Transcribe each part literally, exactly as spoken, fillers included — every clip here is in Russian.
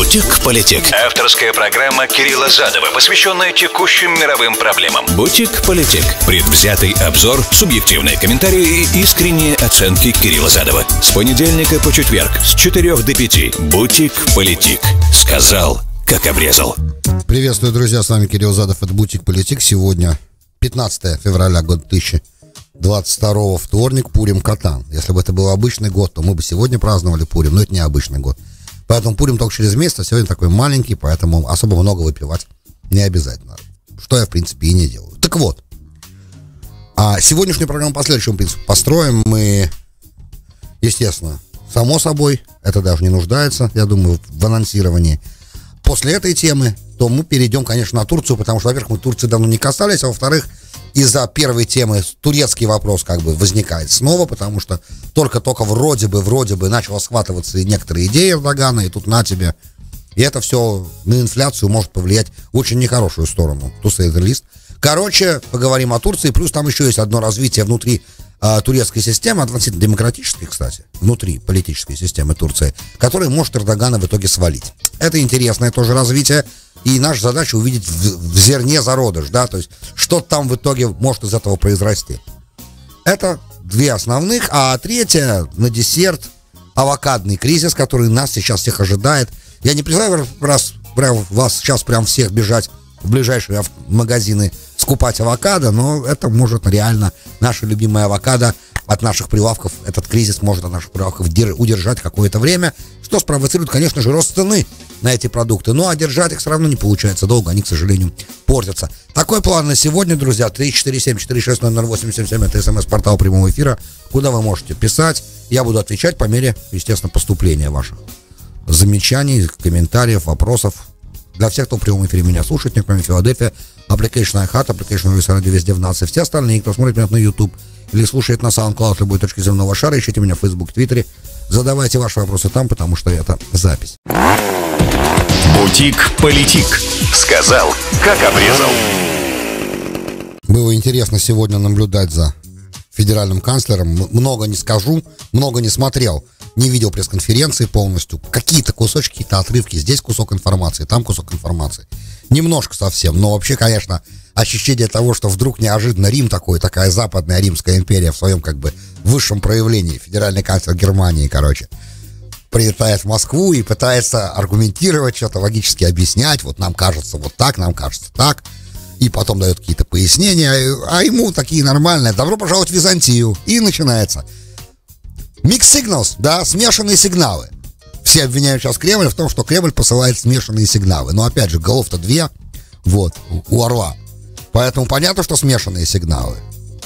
Бутик-политик. Авторская программа Кирилла Задова, посвященная текущим мировым проблемам. Бутик-политик. Предвзятый обзор, субъективные комментарии и искренние оценки Кирилла Задова. С понедельника по четверг с четырёх до пяти. Бутик-политик. Сказал, как обрезал. Приветствую, друзья, с вами Кирилл Задов, это Бутик-политик. Сегодня пятнадцатое февраля, год две тысячи двадцать второго, вторник, Пурим Катан. Если бы это был обычный год, то мы бы сегодня праздновали Пурим, но это не обычный год. Поэтому Пурим только через месяц, а сегодня такой маленький, поэтому особо много выпивать не обязательно. Что я, в принципе, и не делаю. Так вот, а сегодняшнюю программу по следующему принципу построим мы, естественно, само собой, это даже не нуждается, я думаю, в анонсировании. После этой темы, то мы перейдем, конечно, на Турцию, потому что, во-первых, мы Турции давно не касались, а во-вторых, из-за первой темы турецкий вопрос как бы возникает снова, потому что только-только вроде бы, вроде бы начала схватываться и некоторые идеи Эрдогана, и тут на тебе. И это все на инфляцию может повлиять в очень нехорошую сторону. To say the least. Короче, поговорим о Турции, плюс там еще есть одно развитие внутри э, турецкой системы, относительно демократической, кстати, внутри политической системы Турции, которая может Эрдогана в итоге свалить. Это интересное тоже развитие. И наша задача увидеть в, в зерне зародыш, да, то есть что там в итоге может из этого произрасти. Это две основных, а третья на десерт авокадный кризис, который нас сейчас всех ожидает. Я не призываю раз, прям, вас сейчас прям всех бежать в ближайшие магазины скупать авокадо, но это может реально наша любимая авокадо от наших прилавков, этот кризис может от наших прилавков удержать какое-то время, что спровоцирует, конечно же, рост цены на эти продукты. Ну, а держать их все равно не получается долго, они, к сожалению, портятся. Такой план на сегодня, друзья. три четыре семь четыре шесть ноль ноль восемь семь семь, это смс-портал прямого эфира, куда вы можете писать. Я буду отвечать по мере, естественно, поступления ваших замечаний, комментариев, вопросов. Для всех, кто в прямом эфире меня слушает, не кроме Филадельфия, Application iHeart, Application Русское радио везде в нации. Все остальные, кто смотрит меня на YouTube или слушает на SoundCloud любой точки земного шара, ищите меня в Facebook, Твиттере. Задавайте ваши вопросы там, потому что это запись. Бутик-политик. Сказал, как обрезал. Было интересно сегодня наблюдать за федеральным канцлером. Много не скажу, много не смотрел. Не видел пресс-конференции полностью. Какие-то кусочки, какие-то отрывки. Здесь кусок информации, там кусок информации. Немножко совсем, но вообще, конечно, ощущение того, что вдруг неожиданно Рим такой, такая западная Римская империя в своем как бы высшем проявлении, федеральный канцлер Германии, короче, прилетает в Москву и пытается аргументировать, что-то логически объяснять, вот нам кажется вот так, нам кажется так, и потом дает какие-то пояснения, а ему такие нормальные: добро пожаловать в Византию, и начинается. Mixed signals, да, смешанные сигналы. Все обвиняют сейчас Кремль в том, что Кремль посылает смешанные сигналы. Но опять же, голов-то две, вот, у орла. Поэтому понятно, что смешанные сигналы.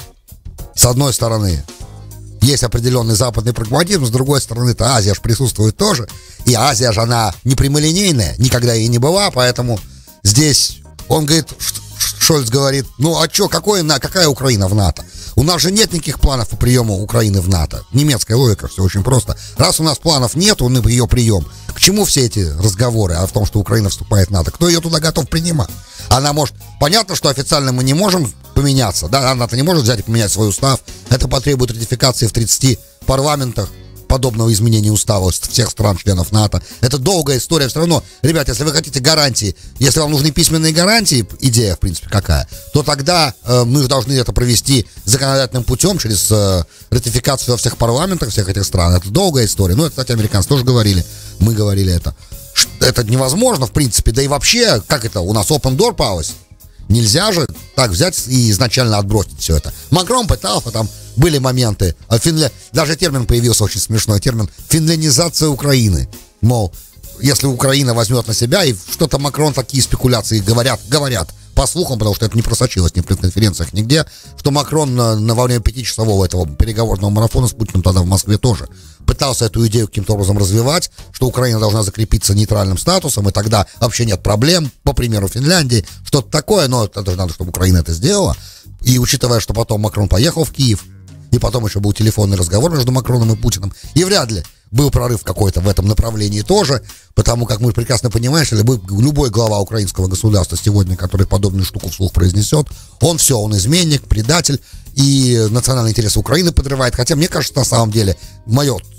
С одной стороны, есть определенный западный прагматизм, с другой стороны-то Азия же присутствует тоже. И Азия же, она не прямолинейная, никогда и не была, поэтому здесь он говорит, Шольц говорит, ну а что, какое, какая Украина в НАТО? У нас же нет никаких планов по приему Украины в НАТО. Немецкая логика, все очень просто. Раз у нас планов нет, он и ее прием. К чему все эти разговоры о том, что Украина вступает в НАТО? Кто ее туда готов принимать? Она может... Понятно, что официально мы не можем поменяться, да, НАТО не может взять и поменять свой устав. Это потребует ратификации в тридцати парламентах подобного изменения устава всех стран-членов НАТО. Это долгая история. Все равно, ребят, если вы хотите гарантии, если вам нужны письменные гарантии, идея, в принципе, какая, то тогда э, мы должны это провести законодательным путем через э, ратификацию во всех парламентах всех этих стран. Это долгая история. Ну, это, кстати, американцы тоже говорили. Мы говорили это. Это невозможно, в принципе. Да и вообще, как это, у нас open door policy. Нельзя же так взять и изначально отбросить все это. Макрон пытался, там были моменты. Финля... Даже термин появился, очень смешной термин. Финлянизация Украины. Мол, если Украина возьмет на себя, и что-то Макрон, такие спекуляции говорят, говорят, по слухам, потому что это не просочилось ни в пресс-конференциях, нигде, что Макрон на, на во время пятичасового этого переговорного марафона с Путиным тогда в Москве тоже пытался эту идею каким-то образом развивать, что Украина должна закрепиться нейтральным статусом, и тогда вообще нет проблем, по примеру Финляндии, что-то такое, но это же надо, чтобы Украина это сделала. И учитывая, что потом Макрон поехал в Киев, и потом еще был телефонный разговор между Макроном и Путиным, и вряд ли был прорыв какой-то в этом направлении тоже, потому как мы прекрасно понимаем, что любой, любой глава украинского государства сегодня, который подобную штуку вслух произнесет, он все, он изменник, предатель, и национальные интересы Украины подрывает. Хотя мне кажется, на самом деле, мое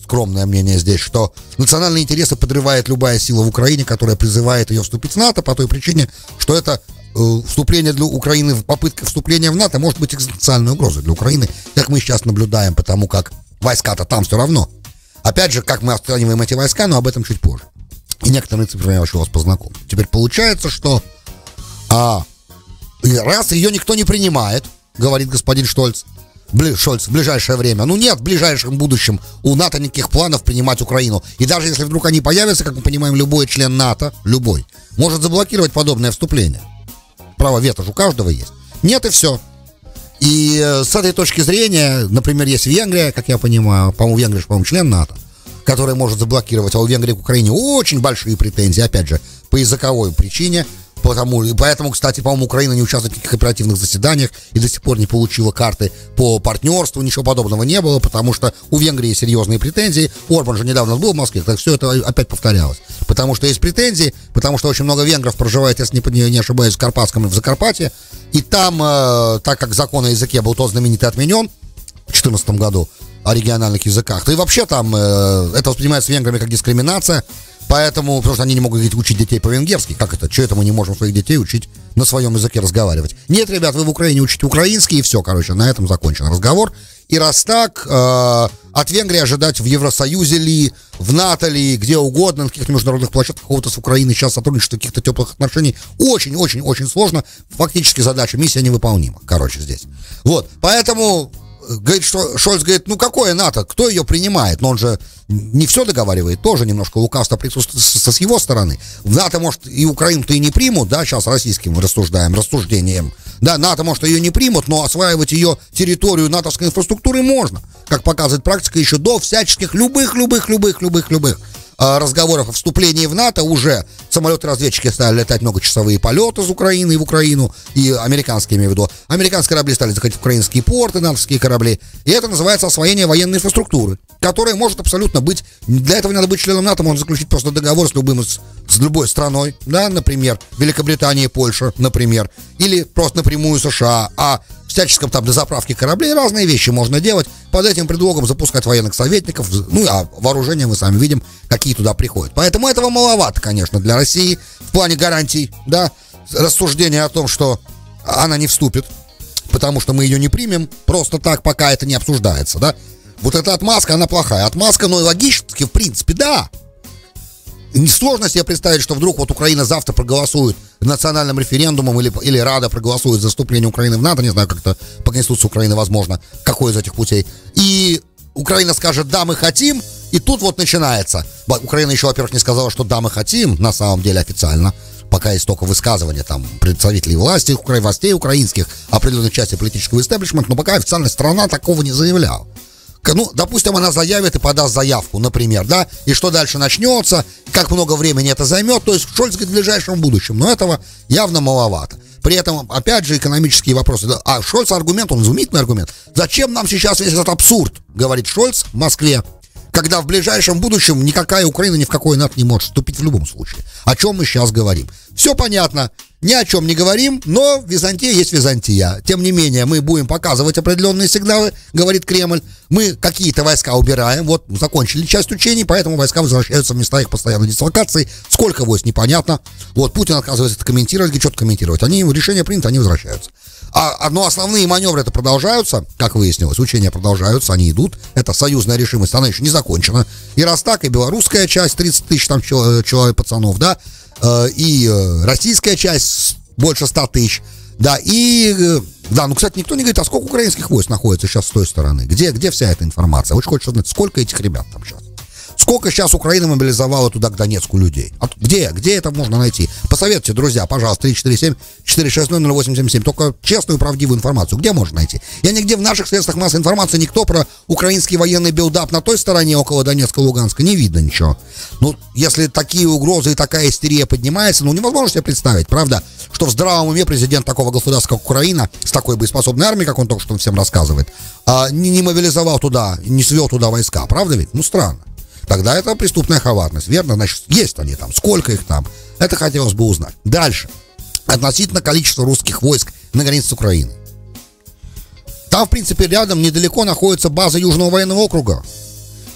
скромное мнение здесь, что национальные интересы подрывает любая сила в Украине, которая призывает ее вступить в НАТО по той причине, что это э, вступление для Украины, попытка вступления в НАТО может быть экзистенциальной угрозой для Украины, как мы сейчас наблюдаем, потому как войска-то там все равно. Опять же, как мы отстраниваем эти войска, но об этом чуть позже. И некоторые цифры я еще вас познакомлю. Теперь получается, что а, раз ее никто не принимает, говорит господин Штольц, Бли, Шольц, в ближайшее время. Ну нет в ближайшем будущем у НАТО никаких планов принимать Украину. И даже если вдруг они появятся, как мы понимаем, любой член НАТО, любой, может заблокировать подобное вступление. Право вето же у каждого есть. Нет, и все. И э, с этой точки зрения, например, есть Венгрия, как я понимаю, по-моему, Венгрия, по-моему, член НАТО, который может заблокировать, а у Венгрии к Украине очень большие претензии, опять же, по языковой причине. Потому, поэтому, кстати, по-моему, Украина не участвует в никаких оперативных заседаниях и до сих пор не получила карты по партнерству, ничего подобного не было, потому что у Венгрии серьезные претензии. Орбан же недавно был в Москве, так все это опять повторялось. Потому что есть претензии, потому что очень много венгров проживает, если не, не ошибаюсь, в Карпатском и в Закарпатье. И там, э, так как закон о языке был тот знаменитый отменен в две тысячи четырнадцатом году о региональных языках, то и вообще там э, это воспринимается венграми как дискриминация. Поэтому, потому что они не могут учить детей по-венгерски. Как это? Что это мы не можем своих детей учить на своем языке разговаривать? Нет, ребят, вы в Украине учите украинский, и все, короче, на этом закончен разговор. И раз так, э, от Венгрии ожидать в Евросоюзе ли, в НАТО ли, где угодно, на каких-то международных площадках какого-то с Украиной сейчас сотрудничество, каких-то теплых отношений, очень-очень-очень сложно. Фактически задача, миссия невыполнима, короче, здесь. Вот, поэтому... Говорит, что Шольц говорит, ну какое НАТО, кто ее принимает? Но он же не все договаривает, тоже немножко лукавство присутствует со с его стороны. В НАТО, может, и Украину-то и не примут, да, сейчас российским рассуждаем, рассуждением. Да, НАТО, может, ее не примут, но осваивать ее территорию натовской инфраструктуры можно. Как показывает практика, еще до всяческих любых-любых-любых-любых-любых разговоров о вступлении в НАТО уже самолеты-разведчики стали летать многочасовые полеты из Украины в Украину, и американские, имею в виду, американские корабли стали заходить в украинские порты, натовские корабли, и это называется освоение военной инфраструктуры, которая может абсолютно быть, для этого не надо быть членом НАТО, можно заключить просто договор с любым, с, с любой страной, да, например, Великобритания, Польша, например, или просто напрямую США, а всяческом там для заправки кораблей разные вещи можно делать, под этим предлогом запускать военных советников, ну, а вооружение мы сами видим, какие туда приходят. Поэтому этого маловато, конечно, для России в плане гарантий, да, рассуждения о том, что она не вступит, потому что мы ее не примем просто так, пока это не обсуждается, да. Вот эта отмазка, она плохая. Отмазка, но и логически, в принципе, да. Несложно себе представить, что вдруг вот Украина завтра проголосует национальным референдумом или, или Рада проголосует за вступление Украины в НАТО, не знаю, как это по Конституции Украины возможно, какой из этих путей, и Украина скажет, да, мы хотим, и тут вот начинается. Украина еще, во-первых, не сказала, что да, мы хотим, на самом деле официально, пока есть только высказывания там представителей власти, властей украинских, определенной части политического истеблишмента, но пока официальная страна такого не заявляла. Ну, допустим, она заявит и подаст заявку, например, да, и что дальше начнется, как много времени это займет, то есть Шольц говорит в ближайшем будущем, но этого явно маловато. При этом, опять же, экономические вопросы. А Шольц аргумент, он изумительный аргумент. Зачем нам сейчас весь этот абсурд, говорит Шольц в Москве, когда в ближайшем будущем никакая Украина ни в какой НАТО не может вступить в любом случае. О чем мы сейчас говорим? Все понятно, ни о чем не говорим, но Византия есть Византия. Тем не менее, мы будем показывать определенные сигналы, говорит Кремль. Мы какие-то войска убираем, вот закончили часть учений, поэтому войска возвращаются в места их постоянной дислокации. Сколько войск, непонятно. Вот Путин отказывается это комментировать, говорит, что-то комментировать. Они, решение принято, они возвращаются. А, но основные маневры это продолжаются, как выяснилось, учения продолжаются, они идут. Это союзная решимость, она еще не закончена. И раз так, и белорусская часть, тридцать тысяч там человек, пацанов, да, и российская часть, больше ста тысяч, да, и, да, ну, кстати, никто не говорит, а сколько украинских войск находится сейчас с той стороны, где, где вся эта информация, очень хочется знать, сколько этих ребят там сейчас. Сколько сейчас Украина мобилизовала туда, к Донецку, людей? Где? Где это можно найти? Посоветуйте, друзья, пожалуйста, три четыре семь четыре шесть ноль ноль восемь семь семь. Только честную, правдивую информацию. Где можно найти? Я нигде в наших средствах массовой информации никто про украинский военный билдап на той стороне, около Донецка, Луганска, не видно ничего. Ну, если такие угрозы и такая истерия поднимается, ну, невозможно себе представить, правда, что в здравом уме президент такого государства, как Украина, с такой боеспособной армией, как он только что всем рассказывает, а, не, не мобилизовал туда, не свел туда войска. Правда ведь? Ну, странно. Тогда это преступная коварность, верно? Значит, есть они там, сколько их там? Это хотелось бы узнать. Дальше. Относительно количества русских войск на границе с Украиной. Там, в принципе, рядом, недалеко находится база Южного военного округа.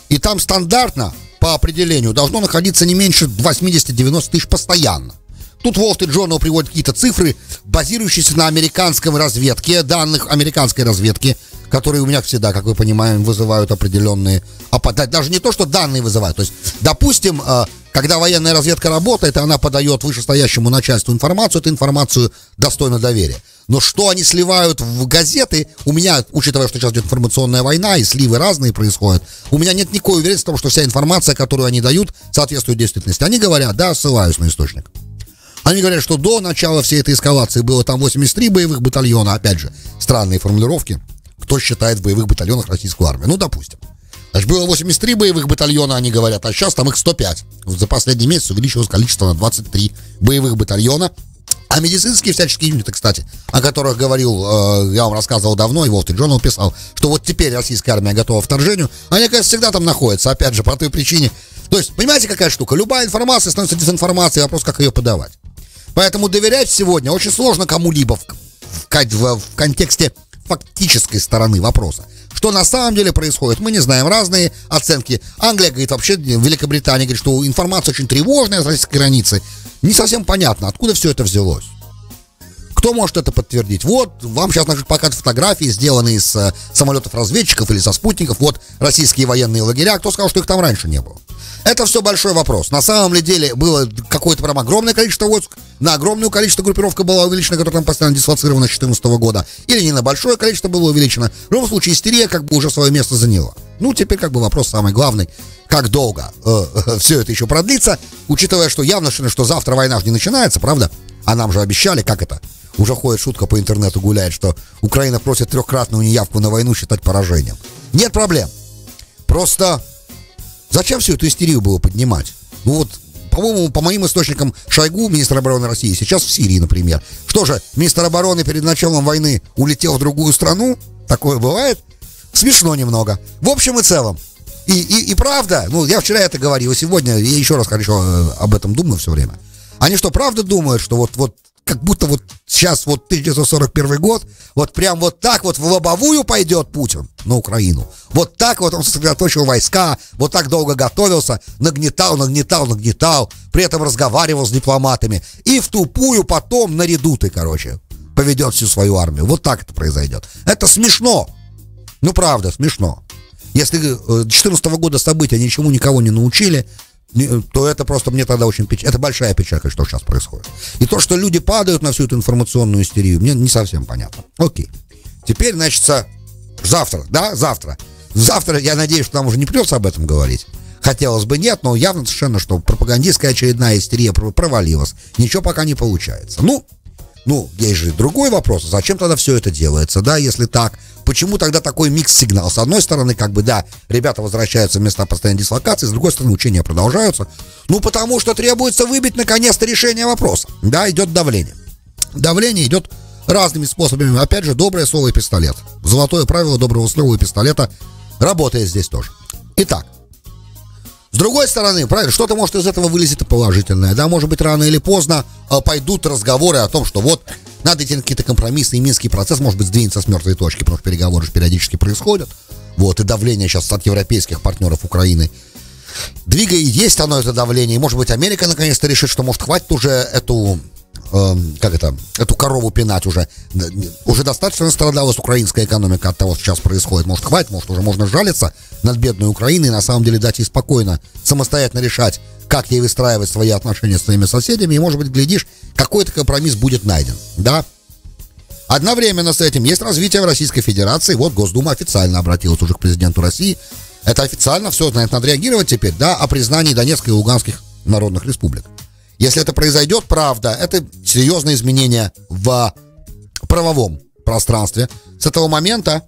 И там стандартно, по определению, должно находиться не меньше восемьдесят-девяносто тысяч постоянно. Тут Wall Street Journal приводит какие-то цифры, базирующиеся на американской разведке, данных американской разведки, которые у меня всегда, как вы понимаете, вызывают определенные... Даже не то, что данные вызывают. То есть, допустим, когда военная разведка работает, и она подает вышестоящему начальству информацию, эту информацию достойна доверия. Но что они сливают в газеты, у меня, учитывая, что сейчас идет информационная война, и сливы разные происходят, у меня нет никакой уверенности в том, что вся информация, которую они дают, соответствует действительности. Они говорят, да, ссылаюсь на источник. Они говорят, что до начала всей этой эскалации было там восемьдесят три боевых батальона. Опять же, странные формулировки. Кто считает в боевых батальонах российскую армию? Ну, допустим. Значит, было восемьдесят три боевых батальона, они говорят, а сейчас там их сто пять. За последний месяц увеличилось количество на двадцать три боевых батальона. А медицинские всяческие юниты, кстати, о которых говорил, э, я вам рассказывал давно, и Wall Street Journal писал, что вот теперь российская армия готова к вторжению, они, конечно, всегда там находятся, опять же, по той причине. То есть, понимаете, какая штука? Любая информация становится дезинформацией, вопрос, как ее подавать. Поэтому доверять сегодня очень сложно кому-либо в, в, в, в контексте фактической стороны вопроса. Что на самом деле происходит, мы не знаем, разные оценки. Англия говорит, вообще Великобритания говорит, что информация очень тревожная с российской границы. Не совсем понятно, откуда все это взялось. Кто может это подтвердить? Вот, вам сейчас, значит, показывают фотографии, сделанные из э, самолетов-разведчиков или со спутников. Вот российские военные лагеря. Кто сказал, что их там раньше не было? Это все большой вопрос. На самом ли деле было какое-то прям огромное количество войск, на огромное количество группировка была увеличена, которая там постоянно дислоцирована с две тысячи четырнадцатого года, или не на большое количество было увеличено. В любом случае, истерия как бы уже свое место заняла. Ну, теперь как бы вопрос самый главный. Как долго э, э, все это еще продлится, учитывая, что явно, что завтра война же не начинается, правда? А нам же обещали, как это? Уже ходит шутка по интернету, гуляет, что Украина просит трехкратную неявку на войну считать поражением. Нет проблем. Просто зачем всю эту истерию было поднимать? Ну вот, по-моему, по моим источникам, Шойгу, министр обороны России, сейчас в Сирии, например. Что же, министр обороны перед началом войны улетел в другую страну? Такое бывает? Смешно немного. В общем и целом. И, и, и правда, ну, я вчера это говорил, и сегодня я еще раз хорошо об этом думаю все время. Они что, правда думают, что вот, вот как будто вот сейчас вот тысяча девятьсот сорок первый год, вот прям вот так вот в лобовую пойдет Путин на Украину. Вот так вот он сосредоточил войска, вот так долго готовился, нагнетал, нагнетал, нагнетал, при этом разговаривал с дипломатами. И в тупую потом наряду ты, короче, поведет всю свою армию. Вот так это произойдет. Это смешно. Ну, правда, смешно. Если две тысячи четырнадцатого года события ничему никого не научили, то это просто мне тогда очень печально. Это большая печаль, что сейчас происходит. И то, что люди падают на всю эту информационную истерию, мне не совсем понятно. Окей. Теперь, значит, завтра, да, завтра. Завтра, я надеюсь, что нам уже не придется об этом говорить. Хотелось бы нет, но явно совершенно, что пропагандистская очередная истерия провалилась. Ничего пока не получается. Ну, ну, есть же другой вопрос. Зачем тогда все это делается, да, если так? Почему тогда такой микс-сигнал? С одной стороны, как бы, да, ребята возвращаются в места постоянной дислокации, с другой стороны, учения продолжаются. Ну, потому что требуется выбить, наконец-то, решение вопроса. Да, идет давление. Давление идет разными способами. Опять же, доброе слово и пистолет. Золотое правило доброго слова и пистолета работает здесь тоже. Итак, с другой стороны, правильно, что-то может из этого вылезет и положительное. Да, может быть, рано или поздно э, пойдут разговоры о том, что вот надо идти на какие-то компромиссы, и Минский процесс, может быть, сдвинется с мертвой точки, потому что переговоры же периодически происходят. Вот, и давление сейчас от европейских партнеров Украины двигает, есть оно, это давление. И, может быть, Америка наконец-то решит, что, может, хватит уже эту, э, как это, эту корову пинать уже. Уже достаточно страдалась украинская экономика от того, что сейчас происходит. Может, хватит, может, уже можно жалиться над бедной Украиной и на самом деле дать ей спокойно, самостоятельно решать, как ей выстраивать свои отношения с своими соседями. И, может быть, глядишь, какой-то компромисс будет найден, да? Одновременно с этим есть развитие в Российской Федерации. Вот Госдума официально обратилась уже к президенту России. Это официально все, на это надо реагировать теперь, да, о признании Донецкой и Луганских народных республик. Если это произойдет, правда, это серьезные изменения в правовом пространстве. С этого момента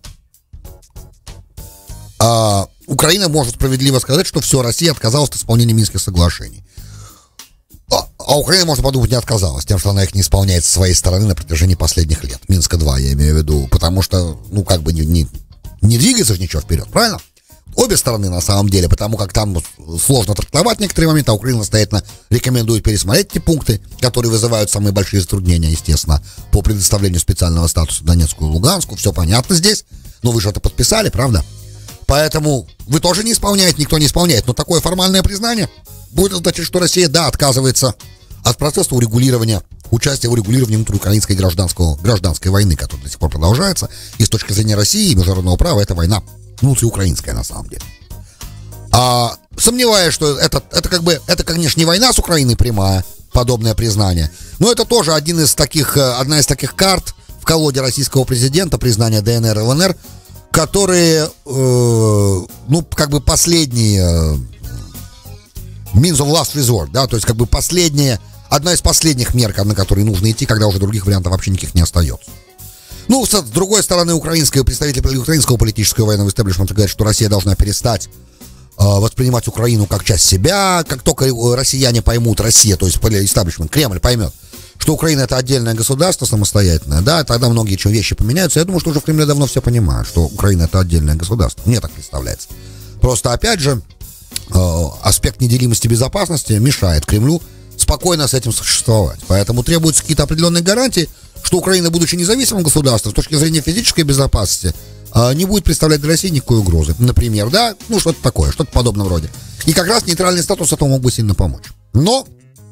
э, Украина может справедливо сказать, что все, Россия отказалась от исполнения Минских соглашений. А, а Украина, можно подумать, не отказалась тем, что она их не исполняет со своей стороны на протяжении последних лет. Минска два, я имею в виду. Потому что, ну, как бы не, не, не двигается же ничего вперед, правильно? Обе стороны, на самом деле, потому как там сложно трактовать некоторые моменты, а Украина настоятельно рекомендует пересмотреть эти пункты, которые вызывают самые большие затруднения, естественно, по предоставлению специального статуса Донецку и Луганску. Все понятно здесь. Но вы же это подписали, правда? Поэтому вы тоже не исполняете, никто не исполняет. Но такое формальное признание будет означать, что Россия, да, отказывается от процесса урегулирования, участия в урегулировании внутриукраинской гражданского, гражданской войны, которая до сих пор продолжается. И с точки зрения России и международного права, это война внутриукраинская на самом деле. А, сомневаюсь, что это, это как бы, это, конечно, не война с Украиной прямая, подобное признание, но это тоже один из таких, одна из таких карт в колоде российского президента, признания ДНР и ЛНР, которые, э, ну, как бы последние э, means of last resort, да, то есть как бы последняя, одна из последних мер, на которые нужно идти, когда уже других вариантов вообще никаких не остается. Ну, с другой стороны, украинские представители украинского политического военного истеблишмента говорят, что Россия должна перестать э, воспринимать Украину как часть себя. Как только россияне поймут, Россия, то есть истеблишмент, Кремль поймет, что Украина — это отдельное государство самостоятельное, да, тогда многие вещи поменяются. Я думаю, что уже в Кремле давно все понимают, что Украина — это отдельное государство. Мне так представляется. Просто, опять же, э, аспект неделимости безопасности мешает Кремлю спокойно с этим существовать. Поэтому требуются какие-то определенные гарантии, что Украина, будучи независимым государством, с точки зрения физической безопасности, э, не будет представлять для России никакой угрозы. Например, да, ну что-то такое, что-то подобного рода. И как раз нейтральный статус этому мог бы сильно помочь. Но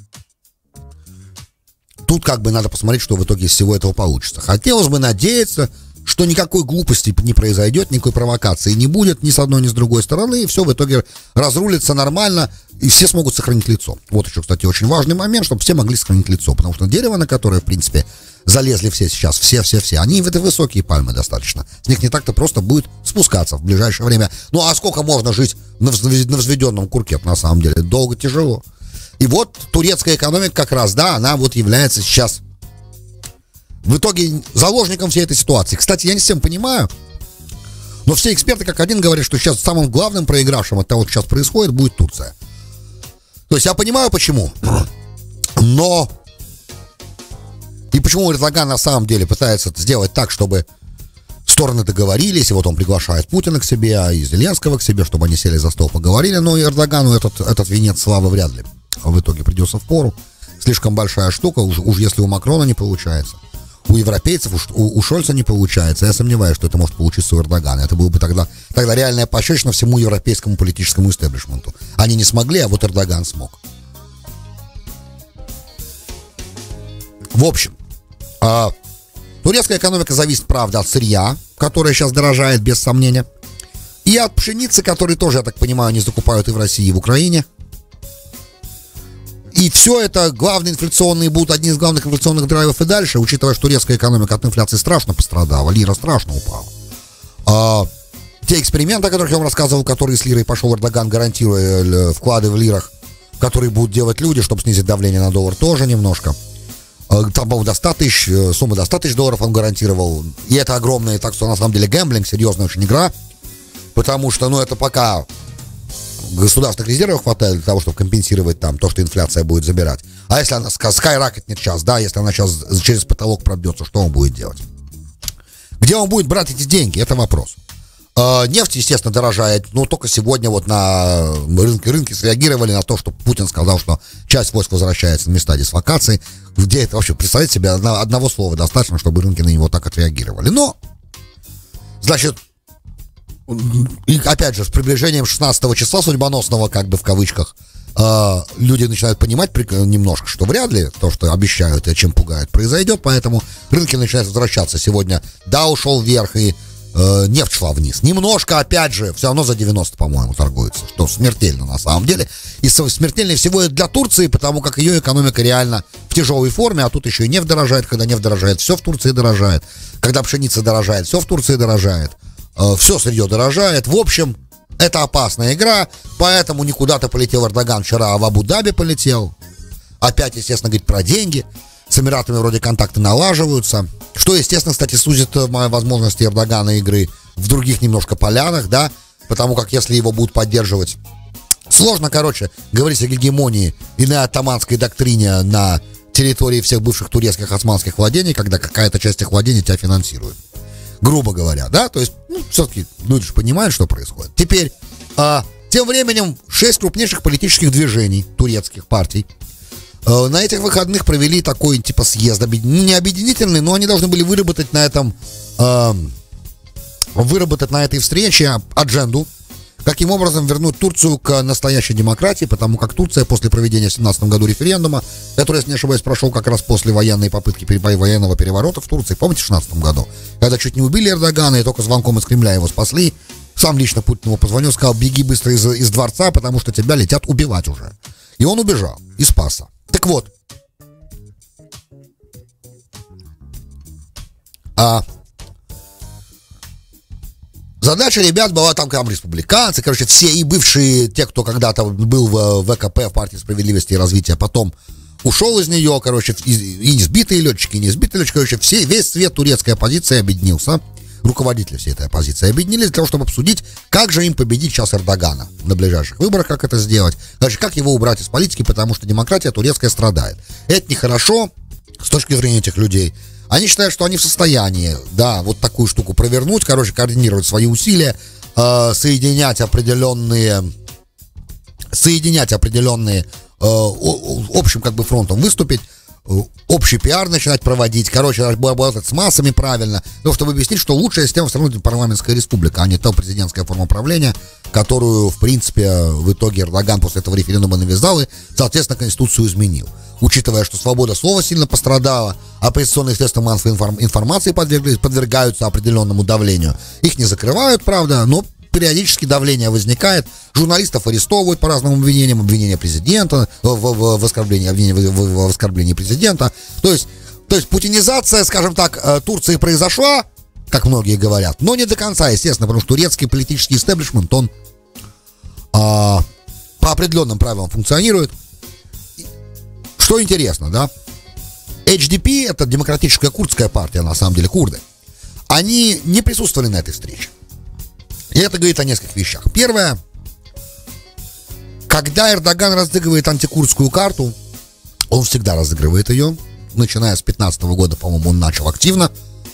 тут как бы надо посмотреть, что в итоге из всего этого получится. Хотелось бы надеяться, что никакой глупости не произойдет, никакой провокации не будет ни с одной, ни с другой стороны, и все в итоге разрулится нормально, и все смогут сохранить лицо. Вот еще, кстати, очень важный момент, чтобы все могли сохранить лицо, потому что дерево, на которое, в принципе, залезли все сейчас, все-все-все, они это высокие пальмы достаточно. С них не так-то просто будет спускаться в ближайшее время. Ну, а сколько можно жить на взведенном курке, на самом деле? Долго, тяжело. И вот турецкая экономика как раз, да, она вот является сейчас в итоге заложником всей этой ситуации. Кстати, я не всем понимаю, но все эксперты как один говорят, что сейчас самым главным проигравшим от того, что сейчас происходит, будет Турция. То есть я понимаю, почему, но и почему Эрдоган на самом деле пытается сделать так, чтобы стороны договорились, и вот он приглашает Путина к себе, а и Зеленского к себе, чтобы они сели за стол, поговорили, но и Эрдогану этот, этот венец славы вряд ли в итоге придется впору. Слишком большая штука, уж, уж если у Макрона не получается, у европейцев, уж, у, у Шольца не получается, я сомневаюсь, что это может получиться у Эрдогана. Это было бы тогда, тогда реальная пощечина всему европейскому политическому истеблишменту. Они не смогли, а вот Эрдоган смог. В общем, э, турецкая экономика зависит, правда, от сырья, которое сейчас дорожает, без сомнения, и от пшеницы, которую тоже, я так понимаю, они закупают и в России, и в Украине. И все это главные инфляционные будут одни из главных инфляционных драйвов и дальше, учитывая, что турецкая экономика от инфляции страшно пострадала, лира страшно упала. А, те эксперименты, о которых я вам рассказывал, которые с лирой пошел Эрдоган, гарантируя вклады в лирах, которые будут делать люди, чтобы снизить давление на доллар, тоже немножко. А, там, по-моему, до ста тысяч, сумма до ста тысяч долларов он гарантировал. И это огромное, так что на самом деле гэмблинг, серьезная очень игра. Потому что, ну, это пока государственных резервов хватает для того, чтобы компенсировать там то, что инфляция будет забирать. А если она скайракетнет сейчас, да, если она сейчас через потолок пробьется, что он будет делать? Где он будет брать эти деньги? Это вопрос. Э, нефть, естественно, дорожает. Ну, только сегодня вот на рынке, рынки среагировали на то, что Путин сказал, что часть войск возвращается на места дислокации. Где это вообще? Представьте себе, одно, одного слова достаточно, чтобы рынки на него так отреагировали. Но, значит, и опять же, с приближением шестнадцатого числа судьбоносного, как бы в кавычках, э, люди начинают понимать немножко, что вряд ли то, что обещают и чем пугают, произойдет, поэтому рынки начинают возвращаться. Сегодня да, ушел вверх, и э, нефть шла вниз. Немножко, опять же, все равно за девяносто, по-моему, торгуется, что смертельно на самом деле. И смертельнее всего для Турции, потому как ее экономика реально в тяжелой форме, а тут еще и нефть дорожает. Когда нефть дорожает, все в Турции дорожает. Когда пшеница дорожает, все в Турции дорожает. Все сырье дорожает. В общем, это опасная игра, поэтому никуда-то полетел Эрдоган вчера, а в Абу-Даби полетел. Опять, естественно, говорит про деньги. С Эмиратами вроде контакты налаживаются. Что, естественно, кстати, сузит мои возможности Эрдогана игры в других немножко полянах, да, потому как если его будут поддерживать... Сложно, короче, говорить о гегемонии и на оттоманской доктрине на территории всех бывших турецких османских владений, когда какая-то часть их владений тебя финансирует. Грубо говоря, да, то есть, ну, все-таки люди же понимают, что происходит. Теперь, а, тем временем, шесть крупнейших политических движений турецких партий а, на этих выходных провели такой, типа, съезд, объедин... не объединительный, но они должны были выработать на этом, а, выработать на этой встрече адженду, каким образом вернуть Турцию к настоящей демократии, потому как Турция после проведения в две тысячи семнадцатом году референдума, который, если не ошибаюсь, прошел как раз после военной попытки военного переворота в Турции, помните, в две тысячи шестнадцатом году, когда чуть не убили Эрдогана и только звонком из Кремля его спасли, сам лично Путин ему позвонил, сказал: беги быстро из, из дворца, потому что тебя летят убивать уже. И он убежал и спасся. Так вот, а задача ребят была, там, там республиканцы, короче, все и бывшие, те, кто когда-то был в ВКП, в партии справедливости и развития, потом ушел из нее, короче, и, и не сбитые летчики, и не сбитые летчики, короче, все, весь цвет турецкой оппозиции объединился, руководители всей этой оппозиции объединились для того, чтобы обсудить, как же им победить сейчас Эрдогана на ближайших выборах, как это сделать, короче, как его убрать из политики, потому что демократия турецкая страдает. Это нехорошо с точки зрения этих людей. Они считают, что они в состоянии, да, вот такую штуку провернуть, короче, координировать свои усилия, э, соединять определенные, соединять определенные, э, общим как бы фронтом выступить, э, общий пиар начинать проводить, короче, работать с массами правильно, но чтобы объяснить, что лучшая система все равно парламентская республика, а не та президентская форма правления, которую, в принципе, в итоге Эрдоган после этого референдума навязал и, соответственно, Конституцию изменил. Учитывая, что свобода слова сильно пострадала, оппозиционные средства массовой информации подвергаются определенному давлению. Их не закрывают, правда, но периодически давление возникает. Журналистов арестовывают по разным обвинениям, обвинения президента, в, в, в, оскорблении, обвинения в, в, в оскорблении президента. То есть, то есть путинизация, скажем так, Турции произошла, как многие говорят, но не до конца, естественно, потому что турецкий политический истеблишмент, он а, по определенным правилам функционирует. Что интересно, да? эйч ди пи, это демократическая курдская партия, на самом деле, курды, они не присутствовали на этой встрече. И это говорит о нескольких вещах. Первое, когда Эрдоган разыгрывает антикурдскую карту, он всегда разыгрывает ее, начиная с две тысячи пятнадцатого года, по-моему, он начал активно.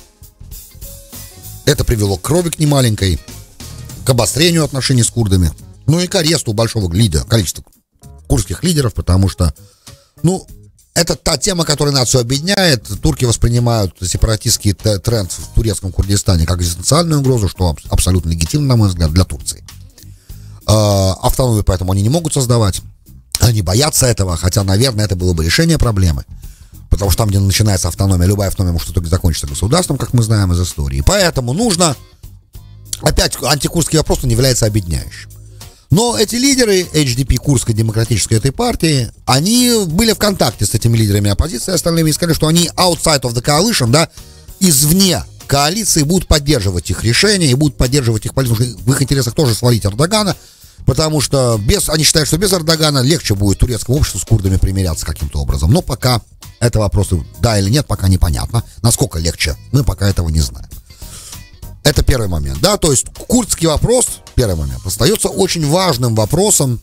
Это привело к крови к немаленькой, к обострению отношений с курдами, ну и к аресту большого лидера, количества курдских лидеров, потому что Ну, это та тема, которая нацию объединяет. Турки воспринимают сепаратистский тренд в турецком Курдистане как экзистенциальную угрозу, что абсолютно легитимно, на мой взгляд, для Турции. Автономию поэтому они не могут создавать. Они боятся этого, хотя, наверное, это было бы решение проблемы. Потому что там, где начинается автономия, любая автономия может в итоге закончиться государством, как мы знаем из истории. Поэтому нужно... Опять, антикурдский вопрос, он является объединяющим. Но эти лидеры эйч ди пи, курдской демократической этой партии, они были в контакте с этими лидерами оппозиции остальными и сказали, что они outside of the coalition, да, извне коалиции будут поддерживать их решения и будут поддерживать их политику. В их интересах тоже свалить Эрдогана, потому что без, они считают, что без Эрдогана легче будет турецкому обществу с курдами примиряться каким-то образом. Но пока это вопросы да или нет, пока непонятно. Насколько легче, мы пока этого не знаем. Это первый момент, да, то есть курдский вопрос, первый момент, остается очень важным вопросом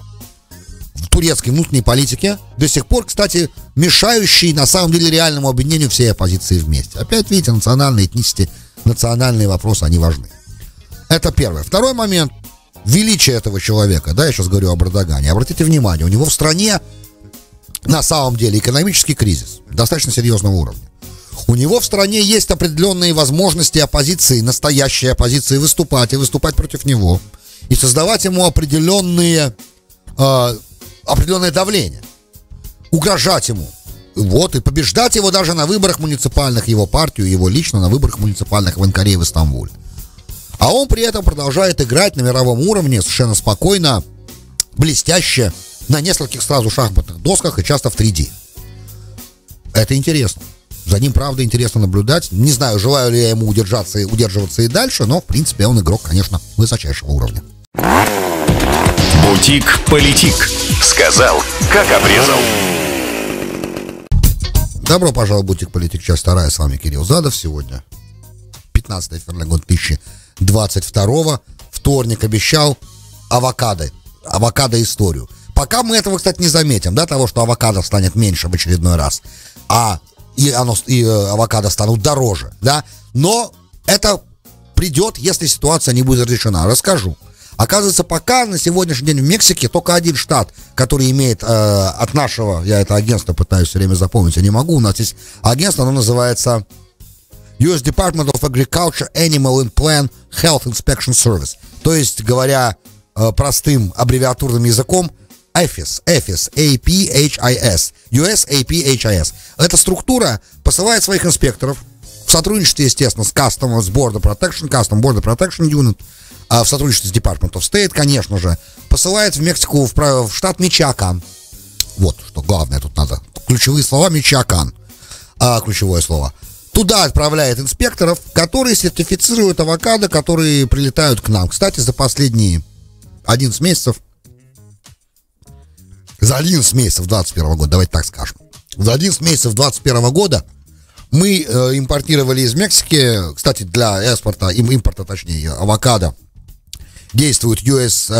в турецкой внутренней политике, до сих пор, кстати, мешающий на самом деле реальному объединению всей оппозиции вместе. Опять, видите, национальные, этнические, национальные вопросы, они важны. Это первое. Второй момент, величие этого человека, да, я сейчас говорю об Эрдогане. Обратите внимание, у него в стране на самом деле экономический кризис достаточно серьезного уровня. У него в стране есть определенные возможности оппозиции, настоящей оппозиции, выступать и выступать против него. И создавать ему определенные, э, определенное давление. Угрожать ему. Вот, и побеждать его даже на выборах муниципальных, его партию, его лично на выборах муниципальных в Анкаре и в Истамбуле. А он при этом продолжает играть на мировом уровне совершенно спокойно, блестяще, на нескольких сразу шахматных досках и часто в три дэ. Это интересно. За ним, правда, интересно наблюдать. Не знаю, желаю ли я ему удержаться и удерживаться и дальше, но, в принципе, он игрок, конечно, высочайшего уровня. Бутик-политик. Сказал, как обрезал. Добро пожаловать в Бутик-политик, часть вторая. С вами Кирилл Задов. Сегодня пятнадцатое февраля две тысячи двадцать второго. Вторник. Обещал авокадо. Авокадо-историю. Пока мы этого, кстати, не заметим, да, того, что авокадо станет меньше в очередной раз, а и, оно, и авокадо станут дороже, да, но это придет, если ситуация не будет разрешена. Расскажу. Оказывается, пока на сегодняшний день в Мексике только один штат, который имеет э, от нашего, я это агентство пытаюсь все время запомнить, я не могу, у нас есть агентство, оно называется ю эс Department of Agriculture Animal and Plant Health Inspection Service. То есть, говоря э, простым аббревиатурным языком, эфис, эфис, A P H I S, ю эс A P H I S. Эта структура посылает своих инспекторов в сотрудничестве, естественно, с Customs Border Protection, Customs Border Protection Unit, а в сотрудничестве с Department of State, конечно же, посылает в Мексику, в, в штат Мичиакан. Вот, что главное тут надо. Ключевые слова Мичиакан. А, ключевое слово. Туда отправляет инспекторов, которые сертифицируют авокадо, которые прилетают к нам. Кстати, за последние одиннадцать месяцев, за одиннадцать месяцев двадцать первого года, давайте так скажем, за одиннадцать месяцев двадцать первого года мы э, импортировали из Мексики, кстати, для экспорта, им, импорта, точнее, авокадо, действует ю эс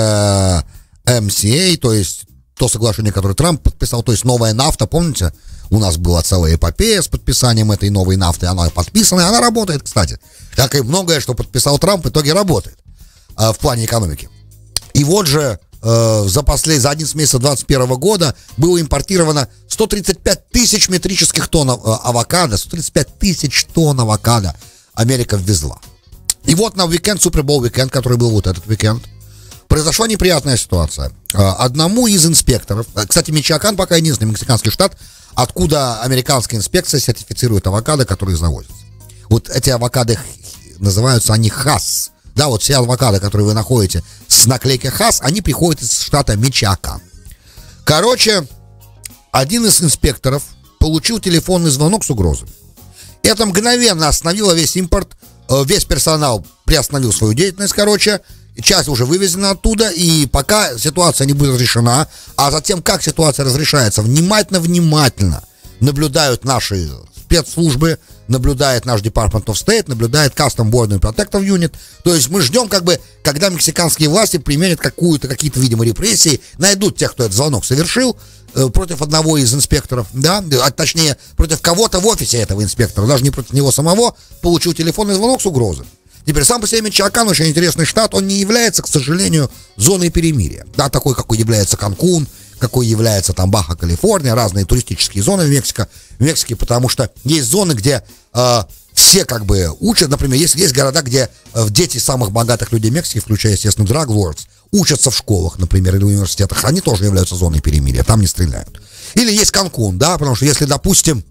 эм си эй, то есть то соглашение, которое Трамп подписал, то есть новая нафта, помните? У нас была целая эпопея с подписанием этой новой нафты, она подписана, и она работает, кстати. Как и многое, что подписал Трамп, в итоге работает э, в плане экономики. И вот же э, за, послед... за одиннадцать месяцев двадцать первого года было импортировано сто тридцать пять тысяч метрических тонн э, авокадо, сто тридцать пять тысяч тонн авокадо Америка ввезла. И вот на уикенд, Супербол уикенд, который был вот этот уикенд, произошла неприятная ситуация. Э, одному из инспекторов, э, кстати, Мичиакан пока единственный мексиканский штат, откуда американская инспекция сертифицирует авокадо, которые завозятся. Вот эти авокадо называются они Хас. Да, вот все авокадо, которые вы находите с наклейкой Хас, они приходят из штата Мичиакан. Короче, один из инспекторов получил телефонный звонок с угрозами. Это мгновенно остановило весь импорт, весь персонал приостановил свою деятельность, короче, часть уже вывезена оттуда, и пока ситуация не будет разрешена, а затем, как ситуация разрешается, внимательно-внимательно наблюдают наши спецслужбы, наблюдает наш Department of State, наблюдает Customs Border Protective Unit. То есть мы ждем, как бы, когда мексиканские власти применят какую-то, какие-то, видимо, репрессии, найдут тех, кто этот звонок совершил, э, против одного из инспекторов, да, а точнее, против кого-то в офисе этого инспектора, даже не против него самого, получил телефонный звонок с угрозой. Теперь сам по себе Мичиакан очень интересный штат, он не является, к сожалению, зоной перемирия, да, такой, какой является Канкун, какой является там Баха, Калифорния, разные туристические зоны в Мексике, в Мексике, потому что есть зоны, где э, все как бы учат, например, есть, есть города, где э, дети самых богатых людей Мексики, включая, естественно, drug lords, учатся в школах, например, или в университетах, они тоже являются зоной перемирия, там не стреляют. Или есть Канкун, да, потому что если, допустим,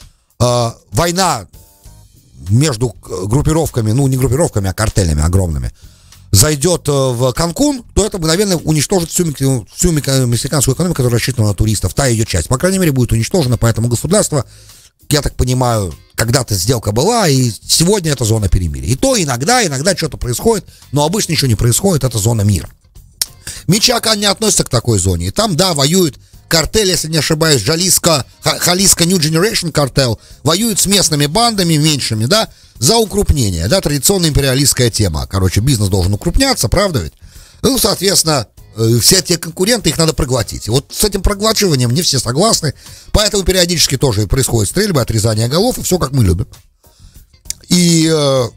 э, война между группировками, ну не группировками, а картелями огромными, зайдет в Канкун, то это мгновенно уничтожит всю, всю мексиканскую экономику, которая рассчитана на туристов, та ее часть. По крайней мере, будет уничтожена, поэтому государство, я так понимаю, когда-то сделка была, и сегодня это зона перемирия. И то иногда, иногда что-то происходит, но обычно ничего не происходит, это зона мира. Мичиакан не относится к такой зоне, и там, да, воюют картель, если не ошибаюсь, Jalisco, Jalisco New Generation картел, воюет с местными бандами меньшими, да, за укрупнение, да, традиционная империалистская тема. Короче, бизнес должен укрупняться, правда ведь? Ну, соответственно, все те конкуренты, их надо проглотить. И вот с этим проглачиванием не все согласны, поэтому периодически тоже происходит стрельба, отрезание голов, и все как мы любим. И,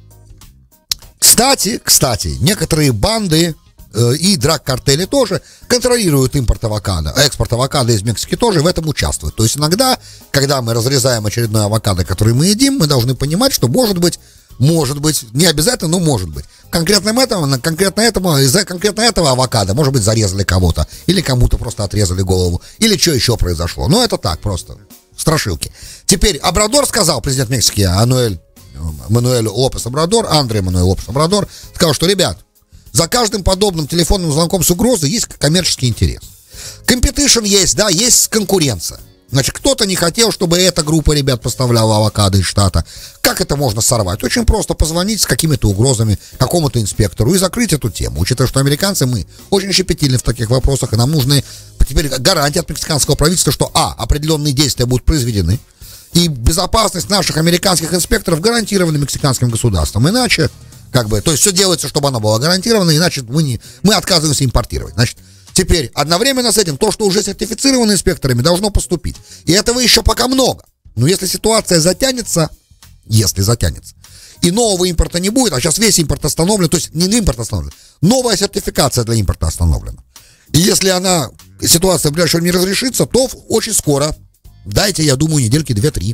кстати, кстати, некоторые банды и драг-картели тоже контролируют импорт авокадо, экспорт авокадо из Мексики тоже в этом участвует. То есть иногда, когда мы разрезаем очередной авокадо, который мы едим, мы должны понимать, что может быть, может быть, не обязательно, но может быть. Конкретно этому, конкретно этому, из-за конкретно этого авокадо, может быть, зарезали кого-то, или кому-то просто отрезали голову, или что еще произошло. Но это так, просто страшилки. Теперь Обрадор сказал, президент Мексики Ануэль, Мануэль Лопес Обрадор, Андрей Мануэль Лопес Обрадор, сказал, что, ребят, за каждым подобным телефонным звонком с угрозой есть коммерческий интерес. Компетишн есть, да, есть конкуренция. Значит, кто-то не хотел, чтобы эта группа ребят поставляла авокадо из штата. Как это можно сорвать? Очень просто позвонить с какими-то угрозами какому-то инспектору и закрыть эту тему. Учитывая, что американцы, мы очень щепетильны в таких вопросах, и нам нужны теперь гарантии от мексиканского правительства, что, а, определенные действия будут произведены, и безопасность наших американских инспекторов гарантирована мексиканским государством. Иначе, как бы, то есть все делается, чтобы она была гарантирована, иначе мы, не, мы отказываемся импортировать. Значит, теперь одновременно с этим то, что уже сертифицировано инспекторами, должно поступить. И этого еще пока много. Но если ситуация затянется, если затянется, и нового импорта не будет, а сейчас весь импорт остановлен, то есть не импорт остановлен, новая сертификация для импорта остановлена. И если она, ситуация в ближайшее время не разрешится, то очень скоро, дайте, я думаю, недельки две-три,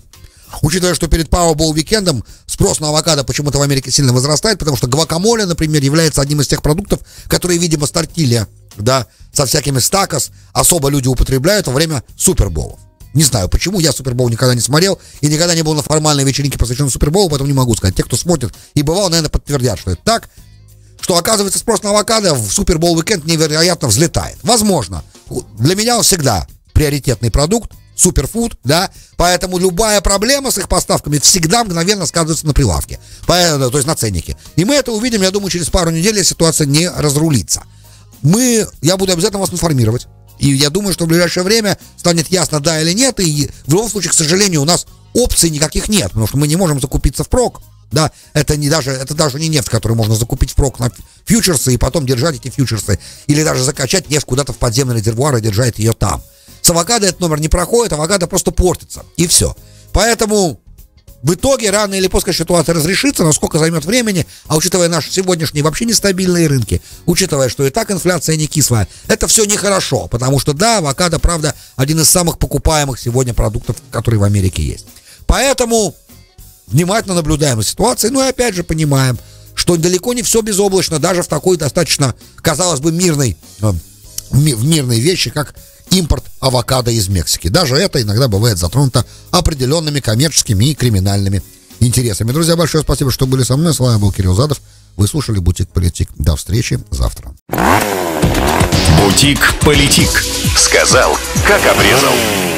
Учитывая, что перед Powerball уикендом спрос на авокадо почему-то в Америке сильно возрастает, потому что гвакамоле, например, является одним из тех продуктов, которые, видимо, с тортилья, да, со всякими стакос особо люди употребляют во время суперболов. Не знаю почему, я супербол никогда не смотрел и никогда не был на формальной вечеринке, посвященной суперболу, поэтому не могу сказать. Те, кто смотрит и бывал, наверное, подтвердят, что это так. Что, оказывается, спрос на авокадо в супербол уикенд невероятно взлетает. Возможно. Для меня он всегда приоритетный продукт, суперфуд, да, поэтому любая проблема с их поставками всегда мгновенно сказывается на прилавке, поэтому, то есть на ценнике. И мы это увидим, я думаю, через пару недель, если ситуация не разрулится. Мы, я буду обязательно вас информировать. И я думаю, что в ближайшее время станет ясно, да или нет. И в любом случае, к сожалению, у нас опций никаких нет, потому что мы не можем закупиться впрок. Да, это не даже, это даже не нефть, которую можно закупить впрок на фьючерсы и потом держать эти фьючерсы. Или даже закачать нефть куда-то в подземный резервуар и держать ее там. С авокадо этот номер не проходит, авокадо просто портится. И все. Поэтому в итоге рано или поздно ситуация разрешится, но сколько займет времени, а учитывая наши сегодняшние вообще нестабильные рынки, учитывая, что и так инфляция не кислая, это все нехорошо, потому что да, авокадо, правда, один из самых покупаемых сегодня продуктов, которые в Америке есть. Поэтому внимательно наблюдаем за ситуацией, ну и опять же понимаем, что далеко не все безоблачно, даже в такой достаточно, казалось бы, мирной, в мирной вещи, как импорт авокадо из Мексики. Даже это иногда бывает затронуто определенными коммерческими и криминальными интересами. Друзья, большое спасибо, что были со мной. С вами был Кирилл Задов. Вы слушали «Бутик Политик». До встречи завтра. «Бутик Политик». Сказал, как обрезал.